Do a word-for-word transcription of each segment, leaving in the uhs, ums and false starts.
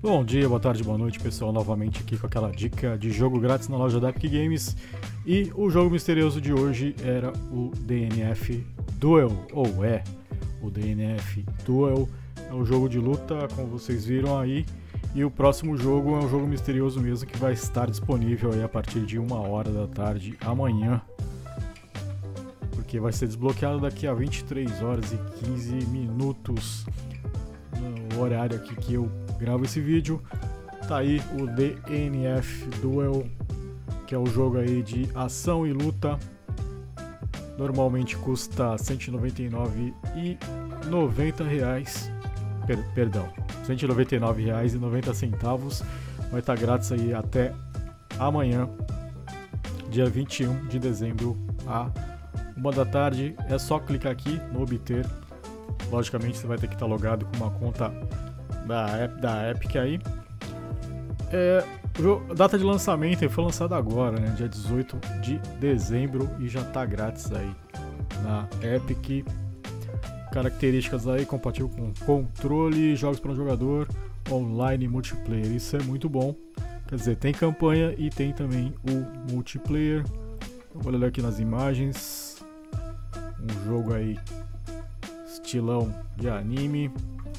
Bom dia, boa tarde, boa noite, pessoal. Novamente aqui com aquela dica de jogo grátis na loja da Epic Games. E o jogo misterioso de hoje era o D N F Duel, ou é o D N F Duel. É um jogo de luta, como vocês viram aí. E o próximo jogo é um jogo misterioso mesmo, que vai estar disponível aí a partir de uma hora da tarde amanhã. Porque vai ser desbloqueado daqui a vinte e três horas e quinze minutos. No horário aqui que eu gravo esse vídeo. Tá aí o D N F Duel, que é um jogo aí de ação e luta. Normalmente custa cento e noventa e nove reais e noventa centavos. Per perdão, cento e noventa e nove reais e noventa centavos. Vai estar grátis aí até amanhã, dia vinte e um de dezembro, a uma da tarde. É só clicar aqui no obter. Logicamente você vai ter que estar logado com uma conta da, app, da Epic aí. É, a data de lançamento ele foi lançado agora, né, dia dezoito de dezembro, e já está grátis aí na Epic. Características aí, compatível com controle, jogos para um jogador, online, multiplayer. Isso é muito bom. Quer dizer, tem campanha e tem também o multiplayer. Vou olhar aqui nas imagens. Um jogo aí estilão de anime.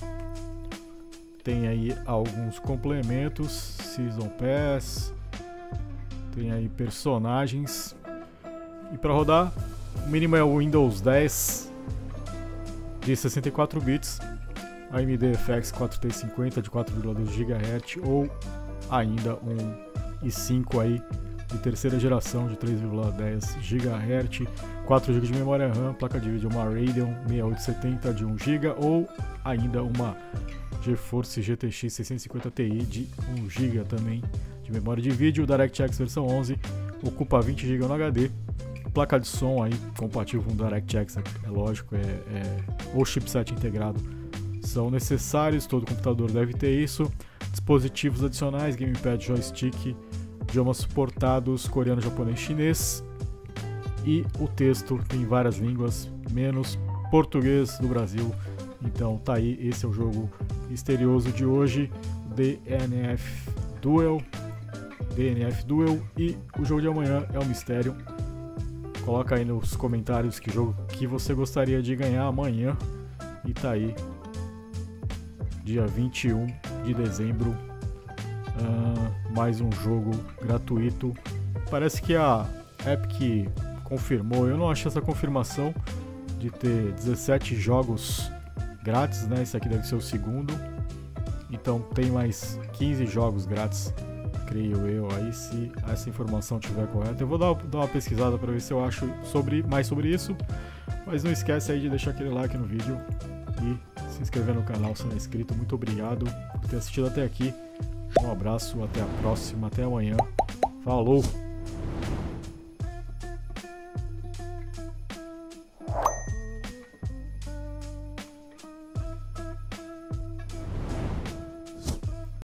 Tem aí alguns complementos, Season Pass. Tem aí personagens. E para rodar, o mínimo é o Windows dez de sessenta e quatro bits, A M D F X quatro T cinquenta de quatro vírgula dois gigahertz, ou ainda um i cinco aí de terceira geração de três vírgula dez gigahertz, quatro gigas de memória RAM, placa de vídeo uma Radeon sessenta e oito setenta de um giga, ou ainda uma GeForce G T X seiscentos e cinquenta Ti de um giga também de memória de vídeo. O DirectX versão onze ocupa vinte gigas no H D. Placa de som aí compatível com o DirectX, é lógico, é, é, ou chipset integrado são necessários, todo computador deve ter isso. Dispositivos adicionais, gamepad, joystick, idiomas suportados, coreano, japonês, chinês. E o texto tem várias línguas, menos português do Brasil. Então tá aí, esse é o jogo misterioso de hoje, D N F Duel, D N F Duel. E o jogo de amanhã é um mistério. Coloca aí nos comentários que jogo que você gostaria de ganhar amanhã. E tá aí, dia vinte e um de dezembro, uh, mais um jogo gratuito. Parece que a Epic confirmou, eu não achei essa confirmação de ter dezessete jogos grátis, né? Esse aqui deve ser o segundo. Então tem mais quinze jogos grátis, creio eu, aí se essa informação estiver correta. Eu vou dar, dar uma pesquisada para ver se eu acho sobre, mais sobre isso. Mas não esquece aí de deixar aquele like no vídeo e se inscrever no canal se não é inscrito. Muito obrigado por ter assistido até aqui. Um abraço, até a próxima, até amanhã. Falou!